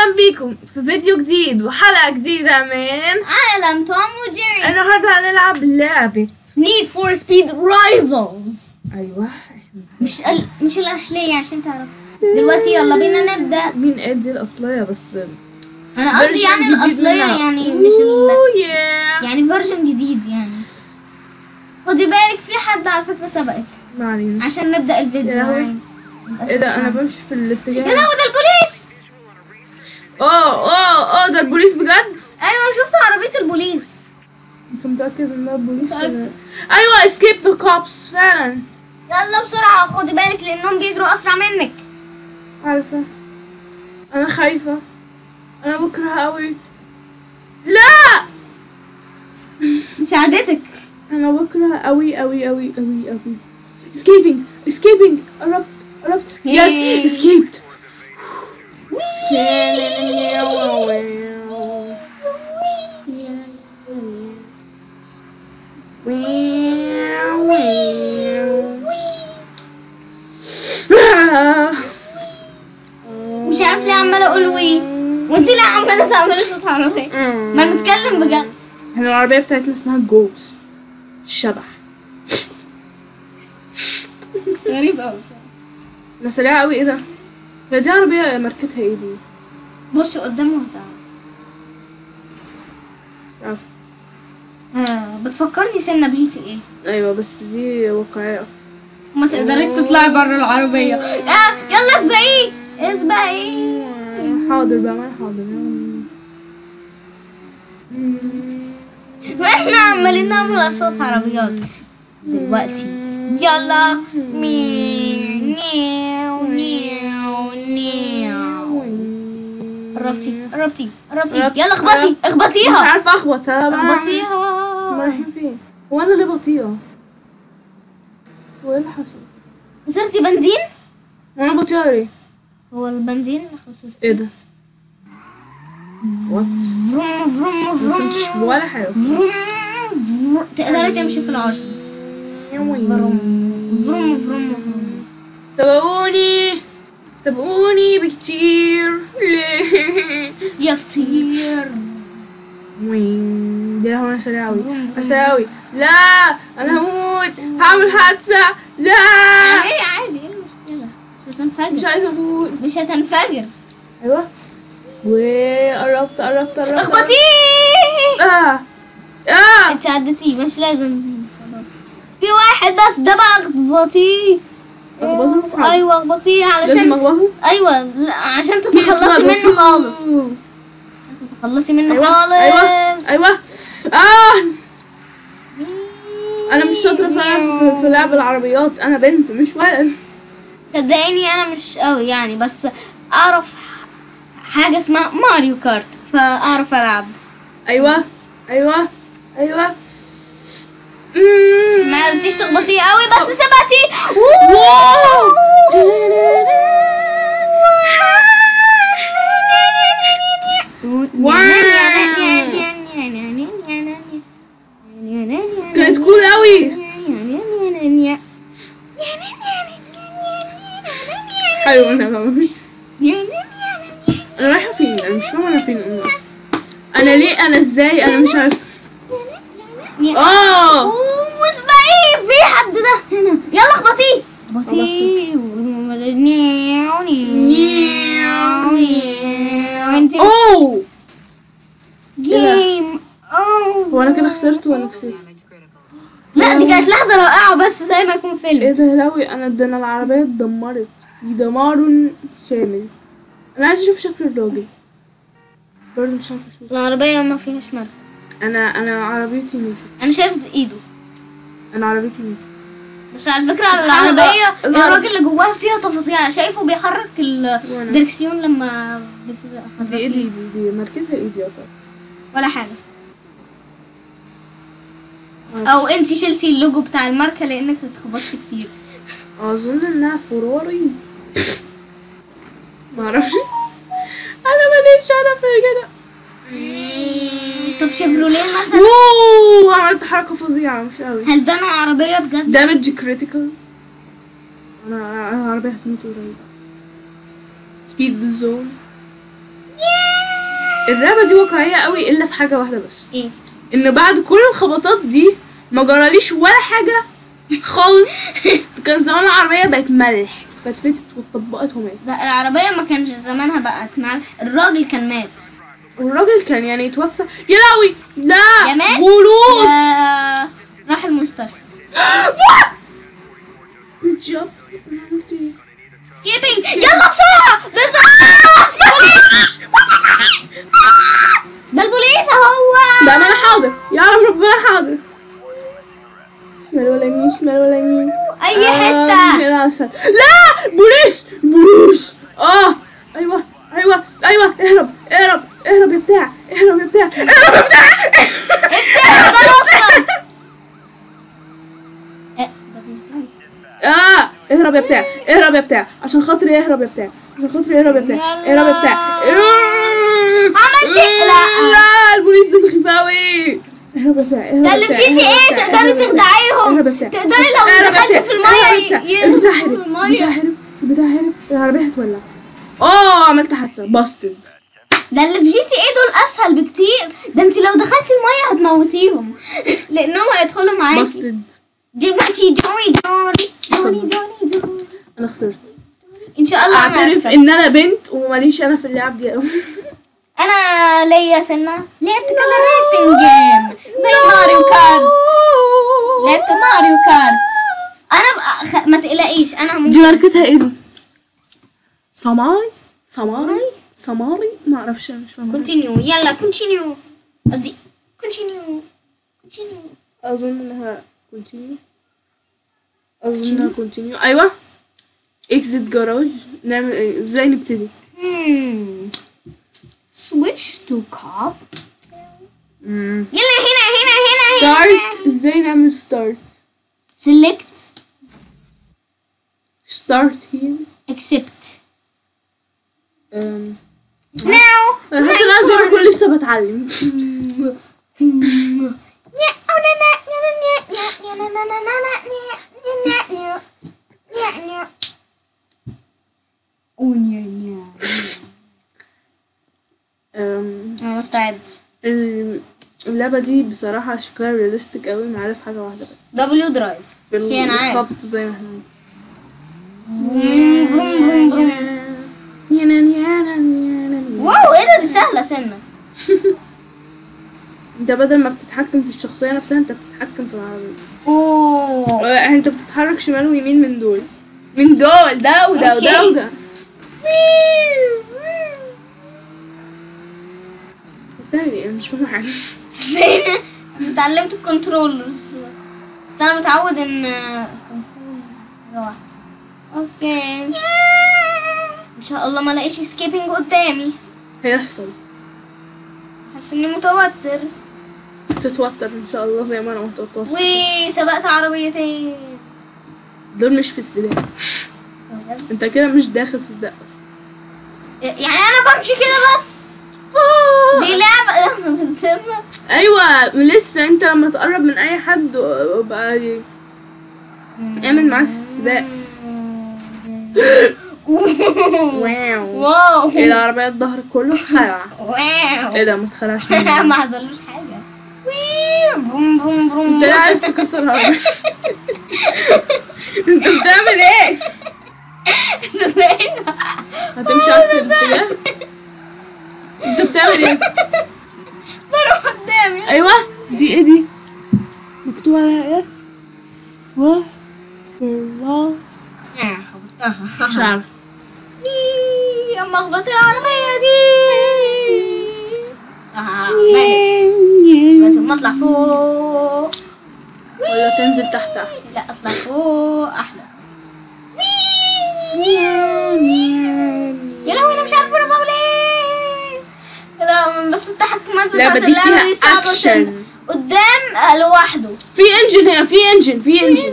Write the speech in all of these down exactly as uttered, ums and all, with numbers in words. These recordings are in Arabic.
اهلا بيكم في فيديو جديد وحلقة جديدة من عالم توم وجيري. النهارده هنلعب لعبة نيد فور سبيد رايفلز. ايوه مش ال... مش الأصلية عشان تعرف. دلوقتي يلا بينا نبدأ. مين قال دي الأصلية؟ بس أنا قصدي يعني الأصلية يعني مش ال... يعني فيرجن جديد يعني. خدي بالك في حد على فكرة سبقك. ما علينا عشان نبدأ الفيديو معايا. ايه ده؟ انا بمشي في الاتجاه. يا لهوي ده البوليس. اوه اوه اوه ده البوليس بجد؟ ايوه شفت عربية البوليس. انت متأكد ان ده البوليس؟ ايوه escape the cops فعلا. يلا بسرعة خدي بالك لانهم بيجروا اسرع منك. عارفة انا خايفة، انا بكره قوي. لا مساعدتك. انا بكره قوي قوي قوي قوي قوي. escaping escaping قربت قربت. yes escaped. مش عارف ليه عمالة اقول وي وانتي ليه عمالة تعملي صوت عربية؟ ما نتكلم بجد. احنا العربية بتاعتنا اسمها جوست، شبح. غريب اوي. انا سريعة اوي. ايه ده؟ هي دي عربية ماركتها ايه دي؟ بص قدامه وتعالى. مش عارفة. آه بتفكرني سنة بجي تي ايه. ايوه بس دي واقعية. ما تقدريش تطلعي بره العربية. آه يلا اسبقيه اسبقيه. حاضر بقى ما حاضر. واحنا عمالين نعمل اصوات عربيات دلوقتي. يلا ميو نيو نيو نيو. قربتي قربتي قربتي. يلا اخبطي اخبطيها. مش عارفة اخبطها. اخبطيها. هما رايحين فين؟ هو انا ليه بطيئة؟ هو ايه اللي حصل؟ خسرتي بنزين؟ وانا بطيئة ليه؟ هو البنزين خسرت. ايه ده؟ وات؟ فروم فروم فروم. مفهمتش ولا حاجة. فروم فروم. تقدري تمشي في العشرة. فروم فروم فروم فروم. سبقوني سبقوني بكتير ليه؟ يا فطير. وين ده؟ هو انا سريع اوي انا سريع اوي. لا انا هموت، هعمل حادثة. لا اعملي عادي ايه المشكلة؟ مش هتنفجر. مش عايزة اموت. مش هتنفجر. ايوه وقربت قربت قربت. اخبطيه. اه اه انت عدتيه مش لازم. في واحد بس ده بقى اخبطيه. اخبطه؟ ايوه اخبطيه لازم علشان اخبطه؟ ايوه لا عشان تتخلصي منه خالص. تتخلصي منه أيوة. خالص. ايوه ايوه اه انا مش شاطره في, في لعب العربيات. انا بنت مش ولد. صدقيني انا مش قوي يعني بس اعرف حاجه اسمها ماريو كارت فاعرف العب. ايوه ايوه ايوه ما عرفتيش تخبطيه قوي بس سبقتي. كانت كول قوي. حلو. انا انا رايحه فين؟ انا مش فاهمه انا فين اصلا. انا ليه انا ازاي انا مش عارفه. اه واسمعي في حد ده هنا. يلا اخبطيه اخبطيه. اوه جيم. اوه هو انا كده خسرت ولا كسبت؟ لا دي كانت لحظة رائعة بس زي ما يكون فيلم. ايه ده يا لهوي؟ انا ده انا العربية اتدمرت في دمار شامل. انا عايز اشوف شكل الراجل برضه مش عارفه اشوف. العربية ما فيهاش مرة. انا انا عربيتي ماتت. انا شايف ايده. انا عربيتي ماتت. بس على فكرة العربية الراجل اللي جواها فيها تفاصيل. شايفه بيحرك الدركسيون لما دي ايه دي؟ دي ماركتها ايه دي؟ ولا حاجة. او انتي شلتي اللوجو بتاع الماركة لانك اتخبطتي كتير. اظن انها فراري. معرفش. انا ماليش انا في كده. طب شيفروليه مثلا. اوه عملت حركة فظيعة مش قوي. هل ده نوع عربية بجد؟ دامج كريتيكال. انا انا عربية هتموت قريب. سبيد زون. اللعبه دي واقعيه قوي الا في حاجه واحده بس. ايه؟ ان بعد كل الخبطات دي ما جراليش ولا حاجه خالص. كان زمان العربيه بقت ملح، فتفتت واتطبقت ومات. لا العربيه ما كانش زمانها بقت ملح، الراجل كان مات. والراجل كان يعني يتوفى. يا لهوي لا يا مات فلوس. يا راح المستشفى. جود جوب. عملت ايه؟ سكيبينج. يلا بسرعه بسرعه. بوليس ده البوليس اهو. ده ما انا حاضر يا رب ربنا حاضر. شمال ولا يمين شمال ولا يمين اي آه حته. لا بوليس بوليس. اه ايوه ايوه ايوه اهرب اهرب اهرب يا بتاع اهرب يا بتاع اهرب يا بتاع. افتح ده اصلا. ايه ده بيسبلاي. اه اهرب يا بتاع اهرب يا بتاع عشان خاطري اهرب يا بتاع عشان خاطري اهرب يا بتاع اهرب يا بتاع. عملت لا لا البوليس ده سخيف قوي. اهرب يا بتاع اهرب ده اللي في جي تي ايه تقدري تخدعيهم، تقدري لو دخلتي في الميه. البتاع هرب البتاع هرب البتاع هرب العربيه هتولع. اه عملت حادثه باستد. ده اللي في جي تي ايه دول اسهل بكتير، ده انت لو دخلتي الميه هتموتيهم لانهم هيدخلوا معاكي. باستد. دلوقتي دوري دوري دوري دوري دوري. انا خسرت ان شاء الله انا اعترف هكسب. ان انا بنت وماليش انا في اللعب دي قوي. انا ليا سنه لعبت كذا ريسنج جيم زي ماريو كارت. لعبت ماريو كارت. انا بقى خ... ما تقلقيش انا ممكن. دي ماركتها ايه دي؟ سماي سماري سماري ما اعرفش انا مش فاهمه. كونتينيو يلا كونتينيو. قصدي كونتينيو كونتينيو. اظن انها كونتينيو اظن انها كونتينيو. ايوه اكزيت جراج. نعمل ايه؟ ازاي نبتدي؟ Hmm. Switch to cop. امم يلا هنا هنا هنا هنا. ستارت. ازاي نعمل ستارت؟ Select. ستارت هير. Accept. امم Now. انا حاسه ان انا زي ما اكون لسه بتعلم. أنا مستعد. اللعبة دي بصراحة شكلها رياليستيك قوي ما عدا في حاجة واحدة بس. دبليو درايف. في هي أنا عارف. الخبط زي ما احنا. واو ايه ده؟ دي سهلة سنة. انت بدل ما بتتحكم في الشخصية نفسها انت بتتحكم في العربية. اوه اه، انت بتتحرك شمال ويمين من دول من دول ده وده وده اوكي. وده. بتعمل ايه؟ انا مش فاهمة حاجة. انا اتعلمت الكنترولرز بس انا متعود ان كنترول حاجة واحدة. اوكي ان شاء الله ما الاقيش سكيبنج قدامي. هيحصل. حاسس اني متوتر. تتوتر ان شاء الله زي ما انا متوتر. وسبقت عربيتين. دول مش في السباق. انت كده مش داخل في سباق اصلا. يعني انا بمشي كده بس. دي لعبة بتسمى. ايوه لسه انت لما تقرب من اي حد بقى اعمل معاه السباق. واو واو ايه العربية الظهر كله خلع. واو ايه ده ما اتخلعش. ما حصلوش حاجة. بروم بروم بروم. انت ليه عايز تكسر العربية؟ انت بتعمل ايه؟ هتمشي عكس الاتجاه؟ انت بتعمل ايه؟ بروح قدامي. ايوه دي ايه دي؟ مكتوب عليها ايه؟ و الله خبطتها. مش عارف. اما اخبط العربية دي. اه مالك ما اطلع فوق ولا تنزل تحت احسن. لا اطلع فوق احلى. يا لهوي انا مش عارفه انا بعمل ايه. لا بس التحكمات بتاعت اللعبة دي اللعبة فيها دي صعبة أكشن. جدا. قدام لوحده. في انجن هنا في انجن في انجن.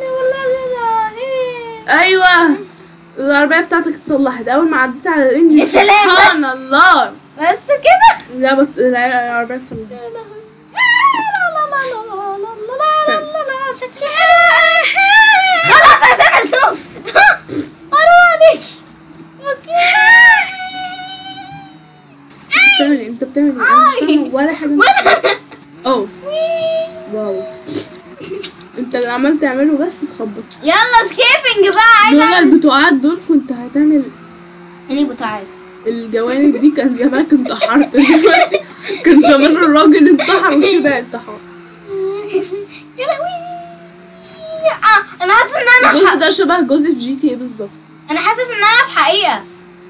ايوه العربية بتاعتك اتصلحت اول ما عديت على الانجن. يا سلام بس. سبحان الله. بس كده. اللعبة العربية اتصلحت. خلاص عشان اشوف. حرام عليك. اوكي بتعمل ايه؟ انت بتعمل ايه؟ انا مش فاهمة ولا حاجة. اوه واو. انت اللي عمال تعمله بس تخبط. يلا سكيبنج بقى. عايز دول اعمل البتوعات دول كنت هتعمل يعني بتاعت الجوانب دي، كان زمانك انتحرت دلوقتي. كان زمان الراجل انتحر والشباب انتحر. يا لهوي. اه انا حاسس ان انا الجزء ده شبه جزء في جي تي اي بالظبط. انا حاسس ان انا في حقيقة.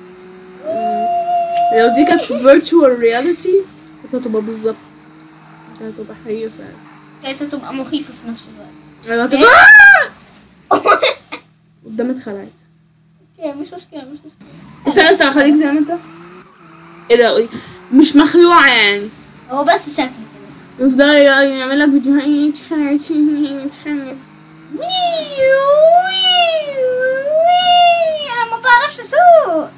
لو دي كانت في فيرتشوال رياليتي كانت هتبقى بالظبط، كانت هتبقى حقيقة فعلا. كانت هتبقى مخيفة في نفس الوقت. ايوه هتبقى قدام اتخلعت. اوكي مش مشكلة مش مشكلة. استنى استنى خليك زي ما انت. ايه ده؟ مش مخلوعة يعني. هو بس شكل كده. يفضل يعمل لك فيديوهات تخانق تخانق. انا ما بعرفش اسوق.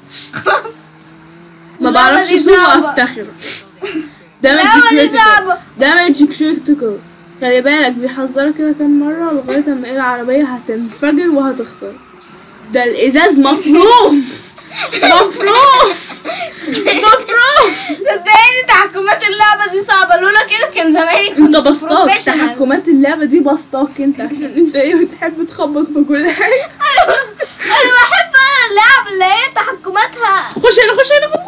ما بعرفش اسوق وافتخر. ده ماجيك كريتيكال. ده ماجيك كريتيكال. خلي بالك بيحذرك كده كام مرة لغاية اما ايه العربية هتنفجر وهتخسر. ده الازاز مفروم مفروم مفروم. صدقني تحكمات اللعبة دي صعبة، لولا كده كان زماني انت بسطاك. تحكمات اللعبة دي بسطاك انت عشان انت ايه بتحب تخبط في كل حاجة. انا بحب انا اللعب اللي هي تحكماتها. خش هنا خش هنا.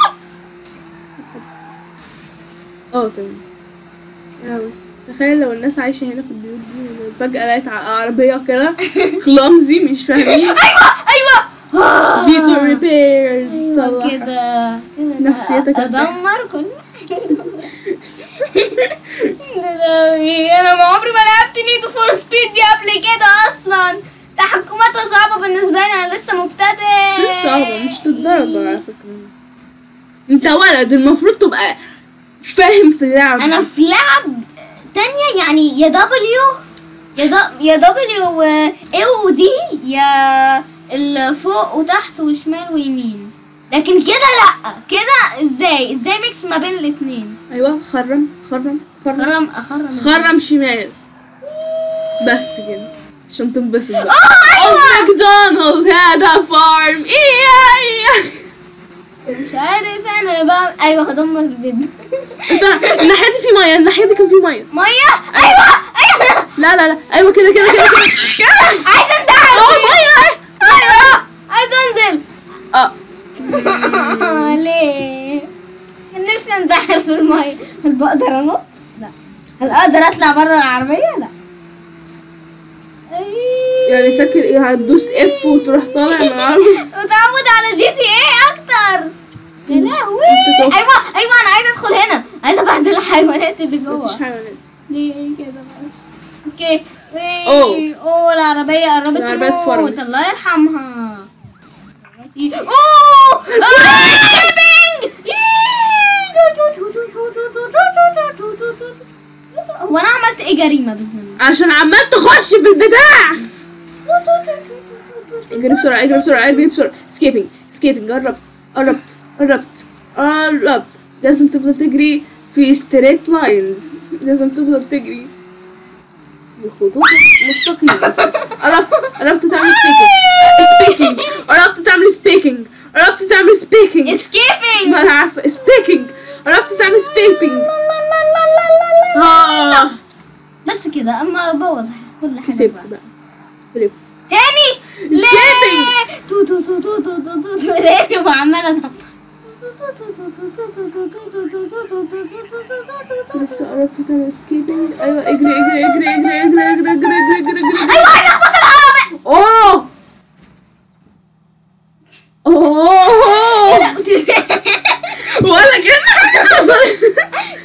اه تمام. اوي تخيل لو الناس عايشة هنا في البيوت دي وفجأة لقيت عربية كده كلامزي مش فاهمين. ايوه ايوه فيكو ريبير ايوه كده كده نفسيتك ادمر كل انا ما عمري ما لعبت نيدو فور سبيد دي قبل كده اصلا. تحكماتها صعبة بالنسبة لي، انا لسه مبتدئ. صعبة مش للدرجة على فكرة. انت ولد المفروض تبقى فاهم في اللعب. انا في لعب تانية يعني يا دبليو يا د يا دبليو اي ودي، يا الفوق وتحت وشمال ويمين، لكن كده لا. كده ازاي ازاي ميكس ما بين الاتنين؟ ايوه خرم خرم خرم خرم اخرم خرم شمال بس كده عشان تنبسط بقى. اه ايوه ماكدونالدز هذا فارم. ايه مش عارف انا بقى. ايوه هدمر البيت. الناحية دي في مية، الناحية دي كان في مية. ميه ايوه ايوه لا لا لا ايوه كده كده كده كده. عايزه انتحر. اه مية ايوه عايزه انزل. اه ليه؟ كان نفسي انتحر في المية. هل بقدر انط؟ لا. هل اقدر اطلع بره العربية؟ لا. يعني فاكر ايه هتدوس اف وتروح طالع من العربية؟ متعود على جي تي ايه اكتر. يا لهوي. ايوه ايوه انا عايزه ادخل هنا، عايزه ابهدل الحيوانات اللي جوه. مفيش حيوانات. ليه كده بس؟ اوكي. اوه اوه العربية قربت العربية تموت. اتفرمت. الله يرحمها. اوه هو انا عملت ايه جريمة بالذنب؟ عشان عمال تخش في البتاع. اجري بسرعة اجري بسرعة اجري بسرعة. سكيبنج سكيبنج. قربت قربت قربت قربت. لازم تفضل تجري في ستريت لاينز. لازم تفضل تجري في خطوط مستقيمة. قربت قربت تعمل سبيكينج سبيكينج. قربت تعمل سبيكينج. قربت تعمل سبيكينج. اسكيبنج. ما انا عارفة سبيكينج. قربت تعمل سبيكينج. اه بس كده اما بوظ كل حاجة. كسبت بقى. فليب. تاني ليه؟ تو تو تو تو تو تو تو ليه وعمالة ادم. لسه قربت تعمل سكيبنج. ايوه اجري اجري اجري اجري اجري اجري اجري اجري اجري اجري. ايوه عايز اخبط العربية. اوه اوه ولا كده حصلت.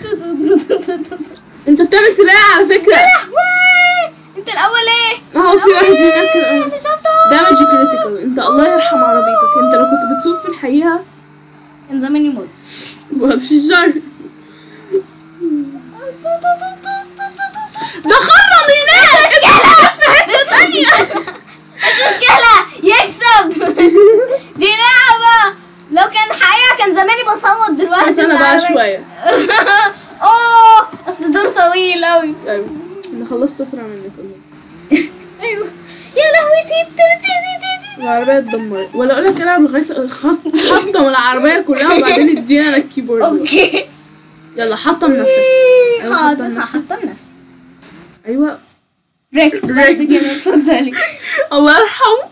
انت بتعمل سباق على فكرة. انت الاول ايه؟ اهو في واحد هناك كده. شفته؟ ده ماجيك كريتيكال. انت الله يرحم عربيتك. انت لو كنت بتسوق في الحقيقة كان زمان يموت. بغضش الشر. ده خرم هناك. مش مشكلة يكسب. دي لعبة، لو كان حقيقة كان زماني بصوت دلوقتي. انا بقى شوية. اوه اصل دور طويل اوي. ايوه انا خلصت اسرع منك والله. ايوه يا لهوي. تي تي تي تي العربية اتدمرت، ولا اقول لك العب لغاية خط حطم العربية كلها وبعدين ادينا انا الكيبورد. اوكي يلا حطم نفسك. أيوة، حطم حاضر نفسك. هحطم نفسي. ايوه ريكت بس كده اتفضلي. الله يرحمه.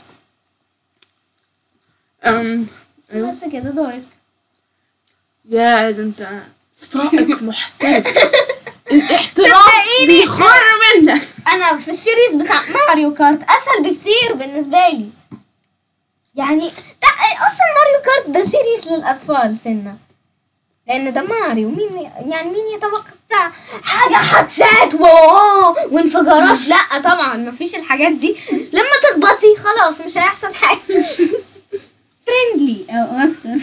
أم ايوه بس كده دورك. يا ده انت سائق محترف. الاحتراف صدقيني. بيخر منك. انا في السيريز بتاع ماريو كارت اسهل بكتير بالنسبه لي. يعني ده اصلا ماريو كارت ده سيريز للاطفال سنه، لان ده ماريو. مين يعني مين يتوقع حاجه حادثات واو وانفجارات؟ لا طبعا مفيش الحاجات دي. لما تخبطي خلاص مش هيحصل حاجه. فريندلي او اكتر.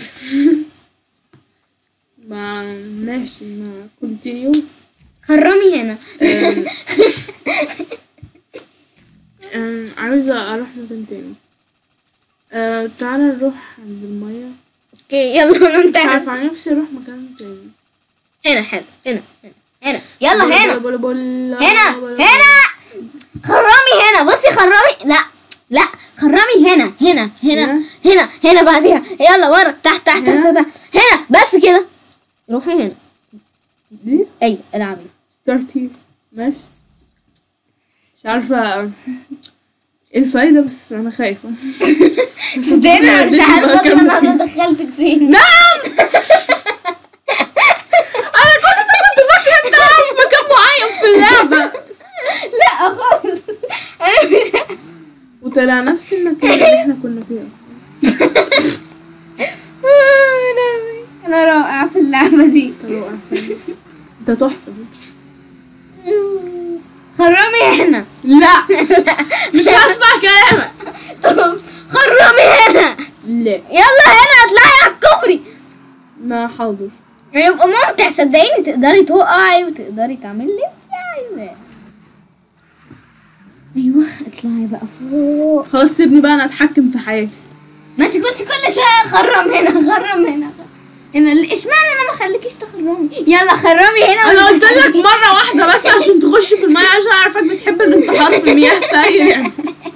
ما ماشي ما كونتينيو. خرمي هنا. أم، أم، عاوزة اروح مكان تاني. أه تعالى نروح عند المية. اوكي يلا مش ننتهي. عارفة عن نفسي اروح مكان تاني. هنا حلو هنا هنا هنا يلا هنا بولا بولا هنا بولا. هنا. خرمي هنا بصي خرمي. لا لا خرمي هنا هنا هنا هنا؟ هنا هنا بعديها. يلا ورا تحت تحت هنا؟ تحت تحت. هنا بس كده. روحي هنا. دي ايوه العبي. ستارت ماشي. مش عارفة ايه الفايدة بس انا خايفة. صدقني انا مش عارفه مكان اصلا انا مخيف. دخلتك فين. نعم. انا كنت كنت فاكرة انت عارف مكان معين في اللعبة. لا خالص انا مش عارفة. وطلع نفس المكان اللي احنا كنا فيه اصلا. أنا- انا رائعه في اللعبه دي. طلعوا عارفين. انت تحفة. خرمي هنا. لا مش هسمع كلامك. طب خرمي هنا. لا يلا هنا اطلعي على الكوبري. ما حاضر. هيبقى ممتع صدقيني. تقدري تقعي وتقدري تعملي اللي انت عايزاه. ايوه اطلعي بقى فوق. خلاص سيبني بقى انا اتحكم في حياتي. ما انت كنت كل شويه خرم هنا خرم هنا هنا. اشمعنى انا ما خليكيش تخرمي؟ يلا خرمي هنا. انا قلت لك وتخرمي. مرة واحدة بس عشان تخش في المية عشان اعرفك بتحب الانتحار في المياه في اي لعبة.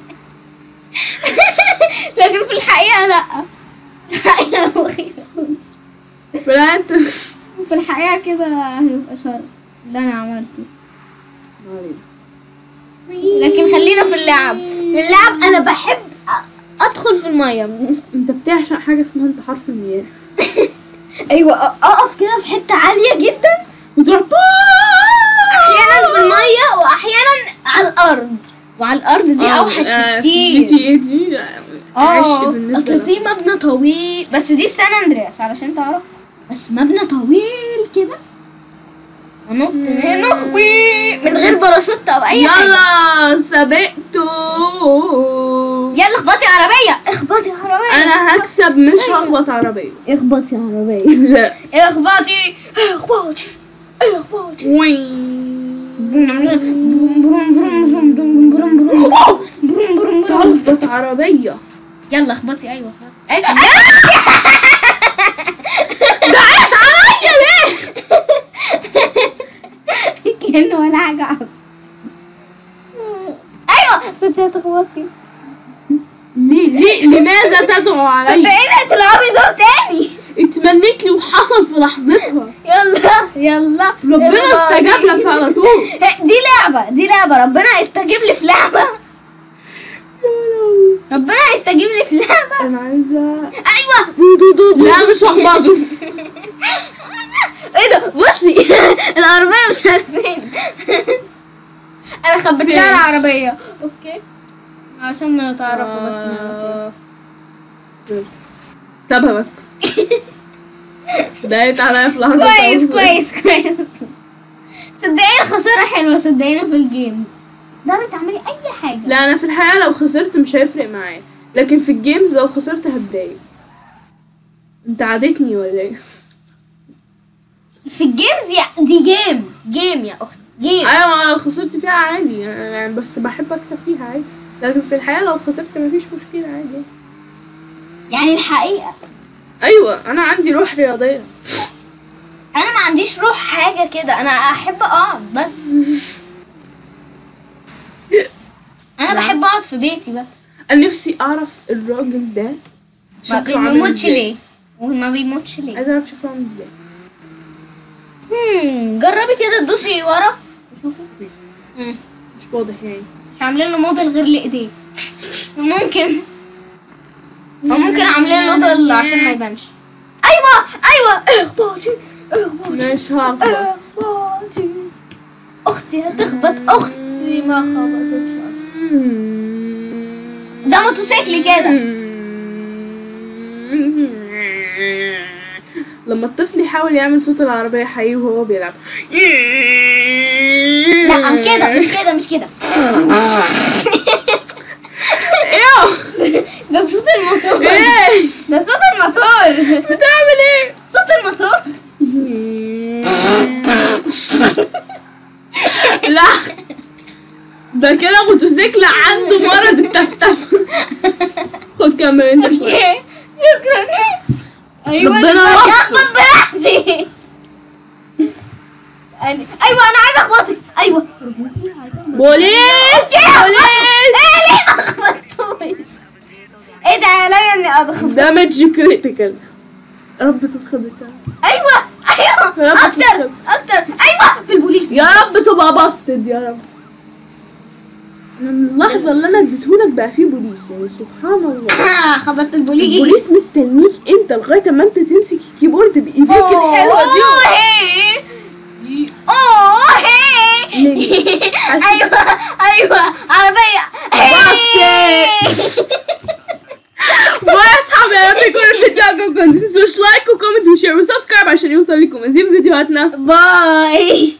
لكن في الحقيقه لا. الحقيقه مخيفه. فلا انت. في الحقيقه كده هيبقى شر ده انا عملته. لكن خلينا في اللعب. في اللعب انا بحب أ- ادخل في الميه. انت بتعشق حاجة اسمها انتحار في المياه. ايوه أ- اقف كده في حته عاليه جدا وتروح احيانا في الميه واحيانا على الارض. وعلى الارض دي اوحش جي بكتير. تي اي دي عش اه بالنسبة اصل لها. في مبنى طويل بس دي في سان اندرياس علشان تعرف. بس مبنى طويل كده ونط من هنا وي- من غير باراشوت او اي حاجه. يلا سبقته. يلا اخبطي عربيه اخبطي عربيه. انا هكسب مش هخبط عربية. اخبطي عربيه. لا اخبطي اخبطي اخبطي. وين بروم بروم بروم بروم بروم بروم بروم بروم بروم بروم. تخبط عربية. يلا اخبطي ايوه اخبطي. أي- دعيت عليا ليه؟ كأنه ولا حاجة حصلت. ايوه كنت هتخبطي. ليه ليه لماذا تدعو علي؟ صدقيني تلعبي دور تاني. اتمنيت لي وحصل في لحظتها. يلا يلا ربنا استجاب لك على طول. دي لعبة دي لعبة ربنا يستجيب لي في لعبة. ربنا يستجيب لي في لعبة. انا عايزة. ايوه دو دو دو دو. لا مش هخبطه. ايه ده بصي العربية مش عارفين. انا خبيت لها العربية. اوكي عشان تعرفوا بس آه. سببك. دايت عليا في لحظة. كويس كويس كويس. صدقيني الخسارة حلوة صدقيني في الجيمز. تقدري تعملي اي حاجة. لا انا في الحياة لو خسرت مش هيفرق معايا، لكن في الجيمز لو خسرت هتضايق. انت عادتني ولا ايه؟ في الجيمز يا دي جيم جيم يا اختي جيم. ايوه ما لو خسرت فيها عادي يعني، بس بحب اكسب فيها عادي، لكن في الحياة لو خسرت مفيش مشكلة عادي. يعني الحقيقة ايوه انا عندي روح رياضية. انا ما عنديش روح حاجة كده. انا احب اقعد بس. انا لا. بحب اقعد في بيتي بس. انا نفسي اعرف الراجل ده ما شكله عامل بيموتش ازاي. ليه وما بيموتش ليه. عايزه اعرف شكله عامل ازاي. هم جربي كده تدوسي ورا شوفوا مفيش، مم. مش واضح يعني. مش عاملين له موديل غير لايديه. ممكن او ممكن عاملين له موديل عشان ما يبانش. ايوه ايوه اخبطي اخبطي مش هخبط. اخبطي. اختي هتخبط، اختي ما خبطتش اصلا. ده موتوسيكل كده. لما الطفل يحاول يعمل صوت العربية حقيقي وهو بيلعب. لا كده مش كده مش كده. ايه ده صوت الموتور. ايه ده صوت الموتور. بتعمل ايه؟ صوت الموتور. لا ده كده موتوسيكل عنده مرض التفتف. خد كمل انت شوية. اوكي شكرا. ايوه ربنا انا يستر. هاخد براحتي. أنا- ايوه انا عايزه اخبطك. ايوه ارجوكي عايزه اخبطك. بوليس بوليس. ايه ليه ما خبطتوش؟ ايه ده عليا اني ابخبط. دامج كريتيكال. يا رب تتخبط. ايوه ايوه يا رب اكتر تتخبط. اكتر. ايوه في البوليس. يا رب تبقى باستد يا رب. من اللحظة اللي انا اديتهولك بقى فيه بوليس، يعني سبحان الله. خبطت البوليس. البوليس مستنيك انت لغاية اما انت تمسك الكيبورد بايديك الحلوة دي. اوه هي اوه هي. ليه؟ عشان- ايوه ايوه عربيه. باسكت. باي يا اصحابي، يا رب يكون الفيديو عجبكم. ما تنسوش لايك وكومنت وشير وسبسكرايب عشان يوصل لكم مزيد فيديوهاتنا. باي.